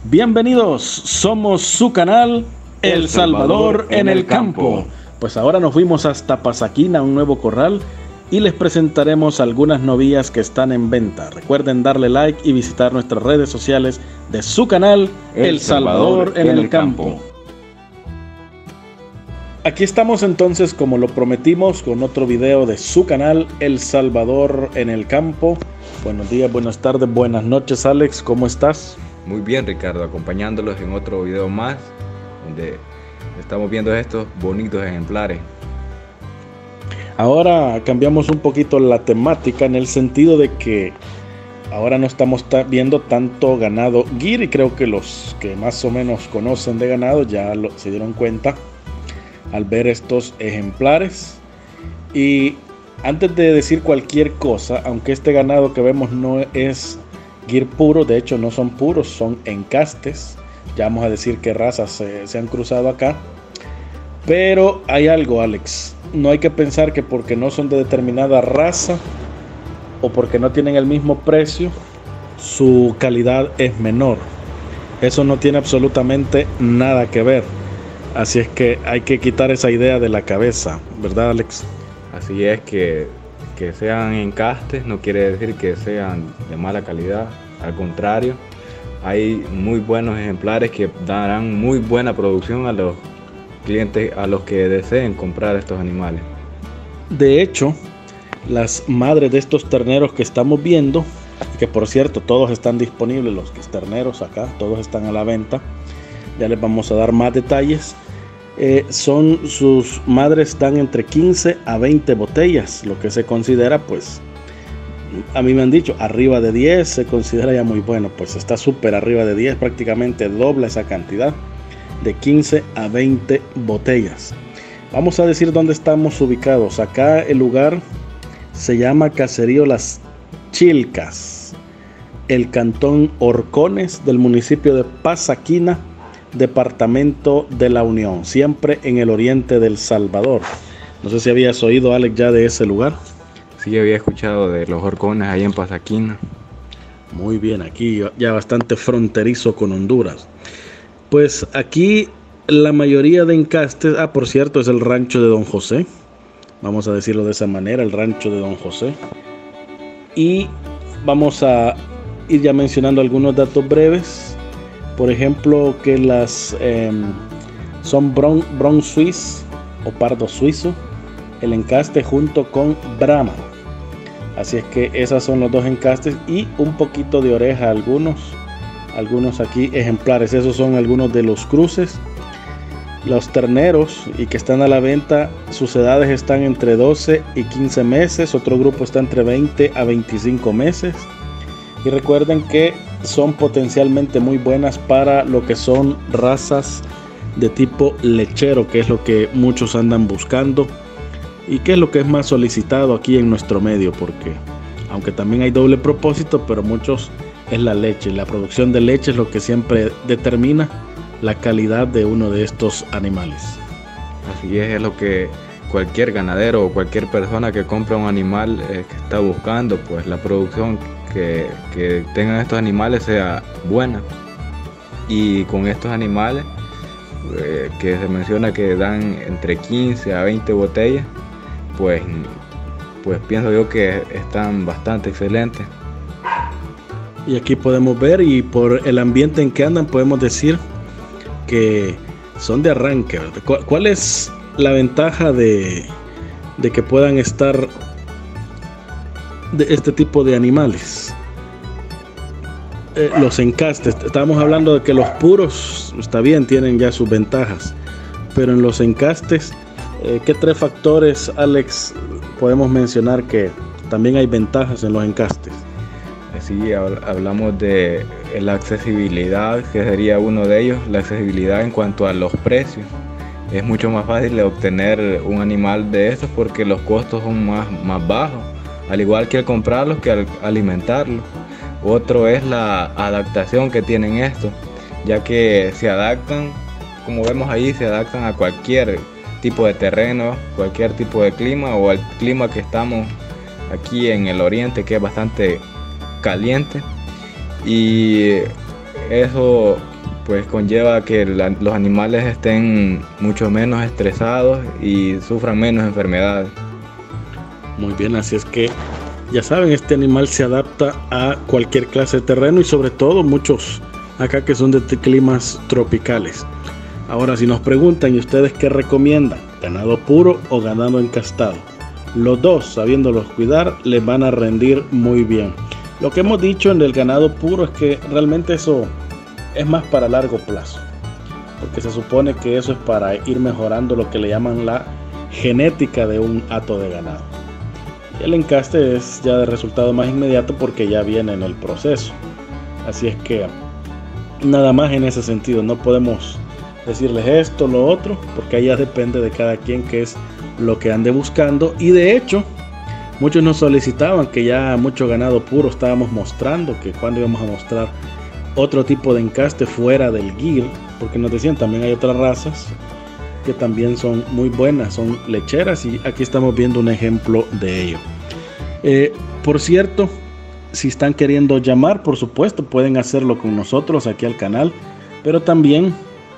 Bienvenidos, somos su canal El Salvador en el campo. Pues ahora nos fuimos hasta Pasaquina, un nuevo corral, y les presentaremos algunas novillas que están en venta. Recuerden darle like y visitar nuestras redes sociales de su canal El Salvador en el campo. Aquí estamos entonces, como lo prometimos, con otro video de su canal El Salvador en el campo. Buenos días, buenas tardes, buenas noches, Alex, ¿cómo estás? Muy bien, Ricardo, acompañándolos en otro video más, donde estamos viendo estos bonitos ejemplares. Ahora cambiamos un poquito la temática en el sentido de que ahora no estamos viendo tanto ganado Gir, y creo que los que más o menos conocen de ganado ya se dieron cuenta al ver estos ejemplares. Y antes de decir cualquier cosa, aunque este ganado que vemos no es Gir puro, de hecho no son puros, son encastes, ya vamos a decir qué razas se han cruzado acá. Pero hay algo, Alex, no hay que pensar que porque no son de determinada raza o porque no tienen el mismo precio, su calidad es menor. Eso no tiene absolutamente nada que ver. Así es que hay que quitar esa idea de la cabeza, ¿verdad, Alex? Así es, que sean encastes no quiere decir que sean de mala calidad. Al contrario, hay muy buenos ejemplares que darán muy buena producción a los clientes, a los que deseen comprar estos animales. De hecho, las madres de estos terneros que estamos viendo, que por cierto todos están disponibles, los terneros acá, todos están a la venta, ya les vamos a dar más detalles. Sus madres dan entre 15 a 20 botellas, lo que se considera, pues, a mí me han dicho, arriba de 10 se considera ya muy bueno. Pues está súper arriba de 10, prácticamente dobla esa cantidad, de 15 a 20 botellas. Vamos a decir dónde estamos ubicados. Acá el lugar se llama Caserío Las Chilcas, el cantón Horcones del municipio de Pasaquina, departamento de La Unión, siempre en el oriente del Salvador. No sé si habías oído, Alex, ya de ese lugar. Sí, había escuchado de los Horcones ahí en Pasaquina. Muy bien, aquí ya bastante fronterizo con Honduras. Pues aquí la mayoría de encastes, por cierto, es el rancho de Don José, vamos a decirlo de esa manera, el rancho de Don José. Y vamos a ir ya mencionando algunos datos breves. Por ejemplo, que las son Bron Suisse o Pardo Suizo, el encaste junto con Brahma. Así es que esos son los dos encastes y un poquito de oreja algunos aquí ejemplares. Esos son algunos de los cruces. Los terneros y que están a la venta, sus edades están entre 12 y 15 meses. Otro grupo está entre 20 a 25 meses. Y recuerden que son potencialmente muy buenas para lo que son razas de tipo lechero, que es lo que muchos andan buscando y que es lo que es más solicitado aquí en nuestro medio, porque aunque también hay doble propósito, pero muchos es la leche. La producción de leche es lo que siempre determina la calidad de uno de estos animales. Así es lo que cualquier ganadero o cualquier persona que compra un animal que está buscando, pues la producción que tengan estos animales sea buena. Y con estos animales que se menciona que dan entre 15 a 20 botellas, pues pienso yo que están bastante excelentes. Y aquí podemos ver, y por el ambiente en que andan, podemos decir que son de arranque, ¿verdad? ¿Cuál es la ventaja de que puedan estar de este tipo de animales? Los encastes, estábamos hablando de que los puros, está bien, tienen ya sus ventajas, pero en los encastes, ¿qué tres factores, Alex, podemos mencionar que también hay ventajas en los encastes? Sí, hablamos de la accesibilidad, que sería uno de ellos. La accesibilidad en cuanto a los precios. Es mucho más fácil de obtener un animal de estos porque los costos son más bajos, al igual que al comprarlos que al alimentarlos. Otro es la adaptación que tienen estos, ya que se adaptan, como vemos ahí, se adaptan a cualquier tipo de terreno, cualquier tipo de clima, o al clima que estamos aquí en el oriente, que es bastante caliente, y eso pues conlleva que los animales estén mucho menos estresados y sufran menos enfermedades. Muy bien, así es que ya saben, este animal se adapta a cualquier clase de terreno y sobre todo muchos acá que son de climas tropicales. Ahora, si nos preguntan, ¿y ustedes qué recomiendan? ¿Ganado puro o ganado encastado? Los dos, sabiéndolos cuidar, les van a rendir muy bien. Lo que hemos dicho en el ganado puro es que realmente eso es más para largo plazo, porque se supone que eso es para ir mejorando lo que le llaman la genética de un hato de ganado. El encaste es ya de resultado más inmediato porque ya viene en el proceso. Así es que nada más en ese sentido, no podemos decirles esto, lo otro, porque ahí ya depende de cada quien qué es lo que ande buscando. Y de hecho, muchos nos solicitaban que ya mucho ganado puro estábamos mostrando, que cuando íbamos a mostrar otro tipo de encaste fuera del Gyr, porque nos decían también hay otras razas que también son muy buenas, son lecheras, y aquí estamos viendo un ejemplo de ello. Por cierto, si están queriendo llamar, por supuesto, pueden hacerlo con nosotros aquí al canal, pero también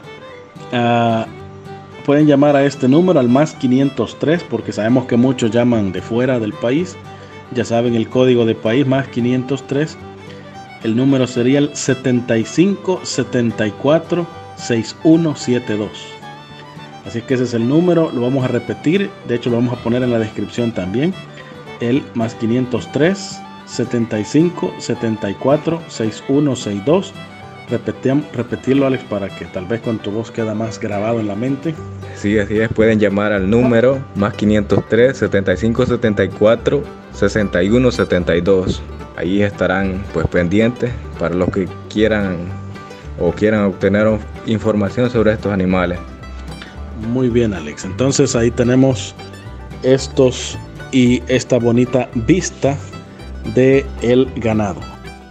pueden llamar a este número, al más 503, porque sabemos que muchos llaman de fuera del país. Ya saben el código de país, más 503. El número sería el 75 74 6172. Así que ese es el número, lo vamos a repetir, de hecho lo vamos a poner en la descripción también. El más 503 75 74 6162. Repetirlo, Alex, para que tal vez con tu voz queda más grabado en la mente. Sí, así es, pueden llamar al número más 503 75 74 61 72. Ahí estarán pues pendientes para los que quieran obtener información sobre estos animales. Muy bien, Alex, entonces ahí tenemos estos y esta bonita vista de el ganado.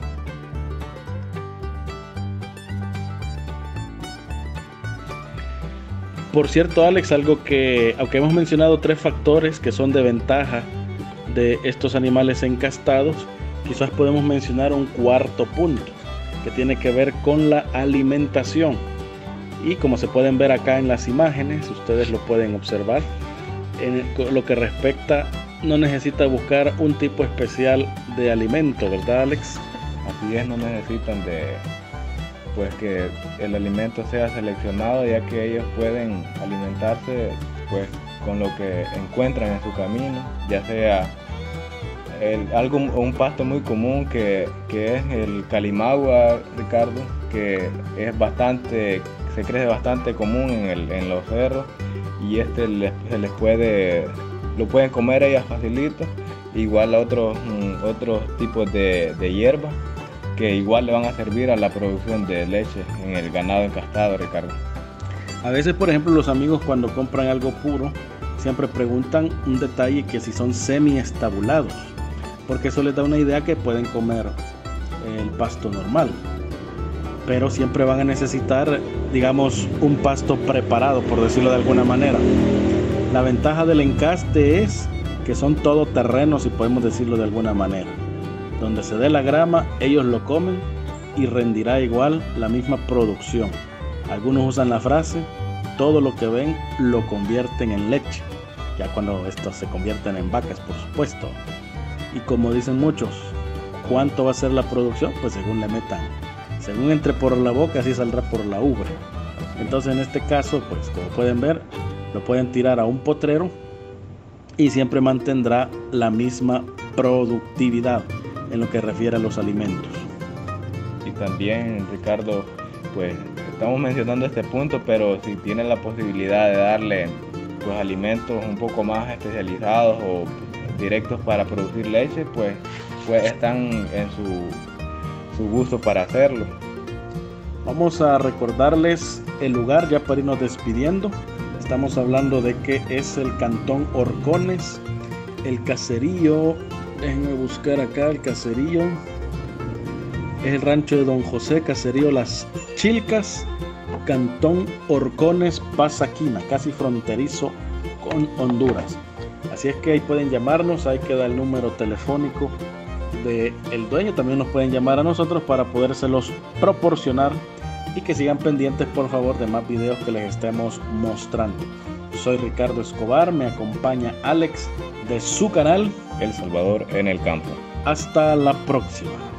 Por cierto, Alex, algo que, aunque hemos mencionado 3 factores que son de ventaja de estos animales encastados, quizás podemos mencionar un cuarto punto que tiene que ver con la alimentación. Y como se pueden ver acá en las imágenes, ustedes lo pueden observar, en lo que respecta, no necesita buscar un tipo especial de alimento, ¿verdad, Alex? Así es, no necesitan pues que el alimento sea seleccionado, ya que ellos pueden alimentarse pues con lo que encuentran en su camino, ya sea un pasto muy común que es el calimagua, Ricardo, que es se crece bastante común en los cerros, y lo pueden comer ellas facilito, igual a otros tipos de hierba que igual le van a servir a la producción de leche en el ganado encastado, Ricardo. A veces, por ejemplo, los amigos cuando compran algo puro siempre preguntan un detalle, que si son semi-estabulados, porque eso les da una idea que pueden comer el pasto normal, pero siempre van a necesitar, digamos, un pasto preparado, por decirlo de alguna manera. La ventaja del encaste es que son todoterrenos, si podemos decirlo de alguna manera. Donde se dé la grama, ellos lo comen y rendirá igual la misma producción. Algunos usan la frase, todo lo que ven lo convierten en leche, ya cuando estos se convierten en vacas, por supuesto. Y como dicen muchos, ¿cuánto va a ser la producción? Pues según le metan. Según entre por la boca, así saldrá por la ubre. Entonces en este caso, pues como pueden ver, lo pueden tirar a un potrero y siempre mantendrá la misma productividad en lo que refiere a los alimentos. Y también, Ricardo, pues estamos mencionando este punto, pero si tienen la posibilidad de darle pues alimentos un poco más especializados o directos para producir leche, pues están en su gusto para hacerlo. Vamos a recordarles el lugar ya para irnos despidiendo. Estamos hablando de que es el Cantón Horcones, el caserío, déjenme buscar acá el caserío, es el rancho de Don José, caserío Las Chilcas, Cantón Horcones, Pasaquina, casi fronterizo con Honduras. Así es que ahí pueden llamarnos, ahí queda el número telefónico del dueño, también nos pueden llamar a nosotros para podérselos proporcionar y que sigan pendientes por favor de más videos que les estemos mostrando. Soy Ricardo Escobar, me acompaña Alex de su canal El Salvador en el campo. Hasta la próxima.